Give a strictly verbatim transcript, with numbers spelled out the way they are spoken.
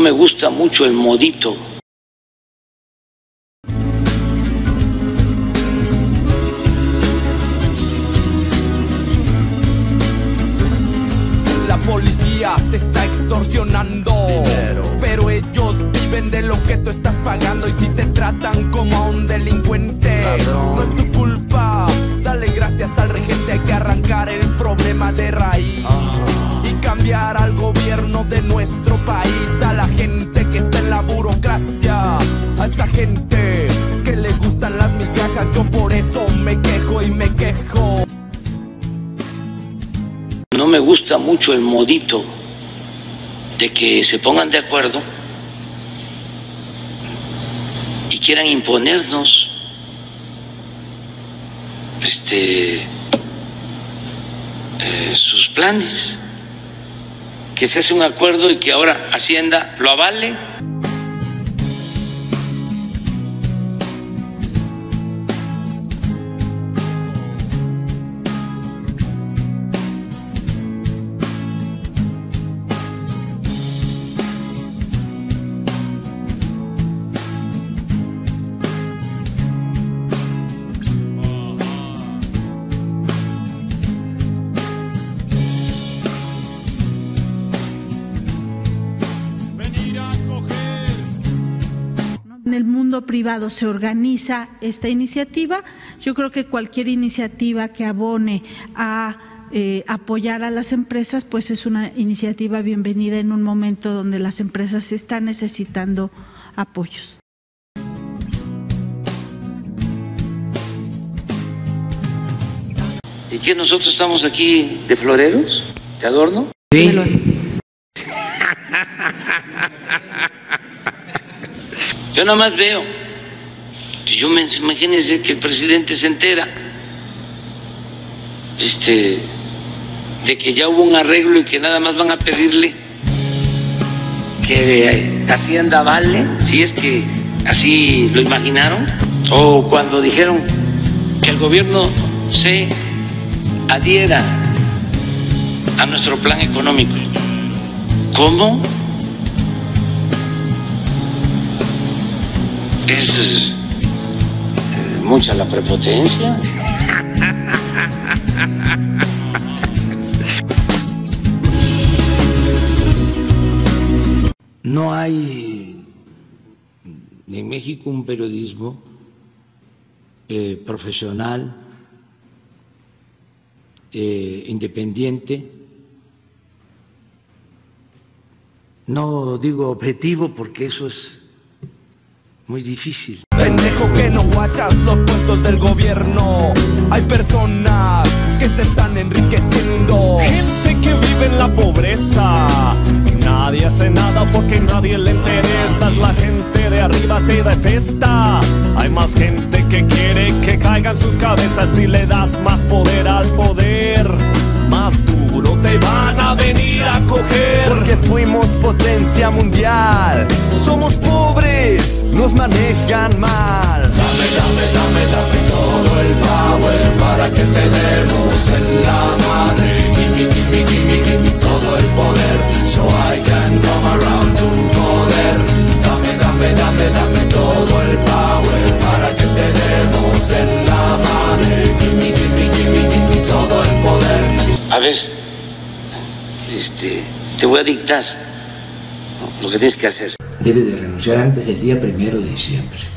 me gusta mucho el modito. La policía te está extorsionando dinero, pero ellos viven de lo que tú estás pagando. Y si te tratan como a un delincuente, ladrón, no es tu culpa. Dale gracias al regente. Hay que arrancar el problema de raíz, ah, y cambiar al gobierno de nuestro país. A la gente que está en la burocracia, a esa gente que le gustan las migajas. Yo por eso me quejo y me quejo. No me gusta mucho el modito de que se pongan de acuerdo y quieran imponernos este, eh, sus planes, que se hace un acuerdo y que ahora Hacienda lo avale. En el mundo privado se organiza esta iniciativa. Yo creo que cualquier iniciativa que abone a eh, apoyar a las empresas, pues es una iniciativa bienvenida en un momento donde las empresas están necesitando apoyos. ¿Y que nosotros estamos aquí de floreros, de adorno? Sí. Yo nada más veo, yo me imagínense que el presidente se entera este, de que ya hubo un arreglo y que nada más van a pedirle que Hacienda vale, si es que así lo imaginaron, o cuando dijeron que el gobierno se adhiera a nuestro plan económico. ¿Cómo? Es eh, mucha la prepotencia. No hay en México un periodismo eh, profesional, eh, independiente, no digo objetivo porque eso es muy difícil. Pendejo que no guachas los puestos del gobierno. Hay personas que se están enriqueciendo, gente que vive en la pobreza. Nadie hace nada porque nadie le interesa. La gente de arriba te detesta. Hay más gente que quiere que caigan sus cabezas. Si le das más poder al poder, más duro te van a venir a coger. Porque fuimos potencia mundial. Somos pobres, nos manejan mal. Dame, dame, dame, dame todo el power para que te demos en la madre. Gimme, gimme, gimme, gimme todo el poder, so I can come around to joder. Dame, dame, dame, dame todo el power para que te demos en la madre. Gimme, gimme, gimme, gimme todo el poder. A ver, este, te voy a dictar lo que tienes que hacer. Debe de renunciar antes del día primero de diciembre.